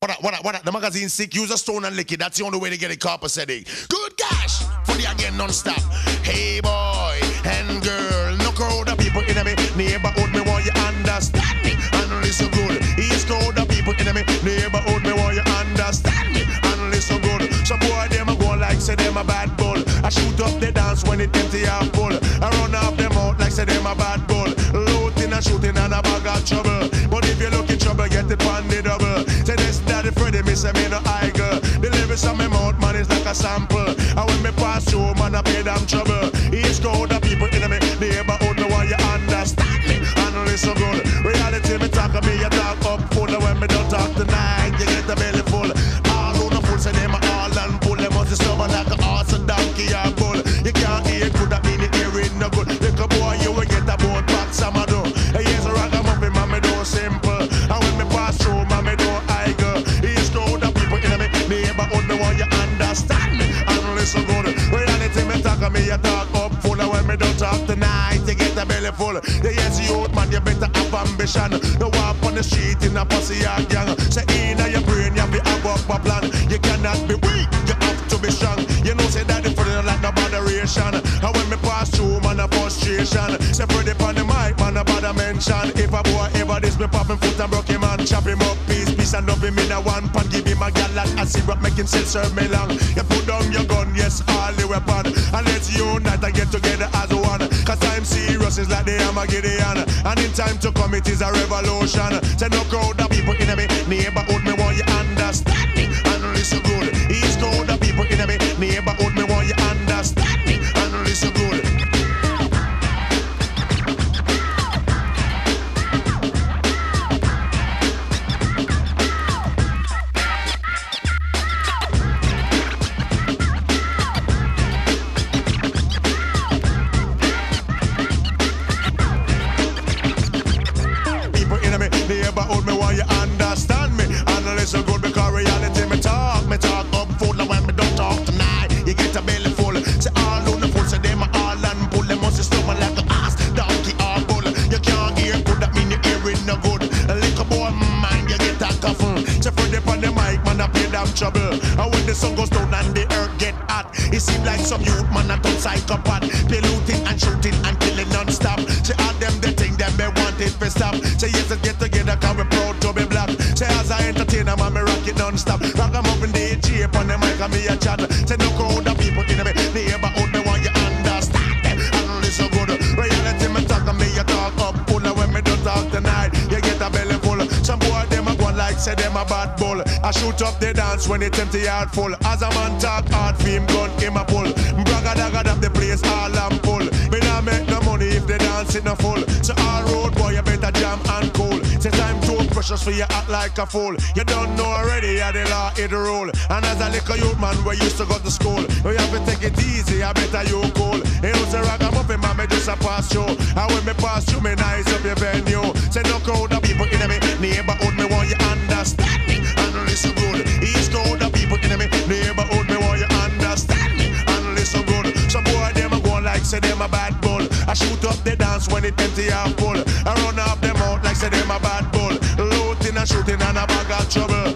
The magazine sick, use a stone and lick it. That's the only way to get a copacetic. Good gosh, for the again non-stop. Hey boy and girl, no crowd of people in me neighborhood, me want you understand me. And listen good, East crowd of people in me neighborhood, me want you understand me. And listen good, some boy them a go like say them a bad bull. I shoot up the dance when it empty and full. I run off them out like say them a bad bull. Loading and shooting and a bag of trouble. But if you look in trouble, get it on the double. Say this daddy Freddy, me say me no eye girl. The lyrics on my mouth, man, is like a sample. And when me pass through, man, I pay them trouble. East crowd of people in me neighborhood, me want you understand me. And listen good, reality me talk me, you talk up full. And when me don't talk tonight, you get the belly full. All on the full, say them all and full. Them must stubborn like a horse, a donkey, or bull. You can't hear good, that mean you hear it no good. Little boy, you will get a boat back, some of them. Hey, yes, ragamuffin, man, me don't simple. And when me pass through, man, me don't eye girl. East crowd of people in me neighborhood, me want you understand me. And listen good, reality me talk me, you talk up full. And when me don't talk tonight, you get a belly full. The yes, youth, man, you better have ambition. You walk on the street in a pussy or gang. Say in your brain, you have to have up a plan. You cannot be weak, you have to be strong. You know, say that the Freddy like no botheration. And when me pass through, man, a frustration. Say Freddy on the mic, man, a bother mention. If a boy ever this, me pop him foot and broke him hand. Chop him up, piece and dump him in a one pan. Give him a gallon and syrup, make him still serve me long. You put down your gun, yes, all the weapon. And let's unite and get together as one. Cause time serious is like the Armageddon. And in time to come, it is a revolution. Say no crowd of people in me neighborhood, me want you understand me. And listen good, East crowd of people in me neighborhood, me want you understand me. And listen good. Neighborhood, me want you understand me. And listen good, because reality me talk up full. And when me don't talk tonight, you get a belly full. Say all on the full, say them all and pull. Them must stomach like an ass, donkey or bull. You can't hear good, that mean you hearing no good. A little boy mind, you get a coffin. Say Freddy on the mic, man, I pay them trouble. And when the sun goes down and the earth get hot, it seems like some youth, man, a done psychopath. Play looting and shooting and killing non-stop. Say all them the thing, them they want it to stop. Say yes, let's get together, cause we proud to be black. Say as I entertain, man, me rock it non-stop. Rock 'em up in the DJ on the mic and me a chat. Say no crowd of people in me neighborhood, me want you understand them. And listen good, reality me talk and me a talk up full. And when me don't talk tonight, you get a belly full. Some boy them a go like say them a bad bull. I shoot up the dance when it empty yard full. As a man talk hard, film gun him a pull. Bragga dagga up the place all and full. Me nah make no money if the dance it no full. So all road boy you better jam and cool. Say time too precious for you act like a fool. You don't know already how the law it rule. And as a little youth man we used to go to school. We have to take it easy, I better you cool. You know say ragamuffin man me just a pass through. And when me pass through me nice up your venue. Say no crowd of people in me neighborhood, me want you understand me. And listen good, East crowd of people in me neighborhood, me want you understand me. And listen good, some boy them a go like say them a bad bull. I shoot up the dance when it empty and full. I run off them out like say them a bad bull. Looting and shooting and a bag of trouble.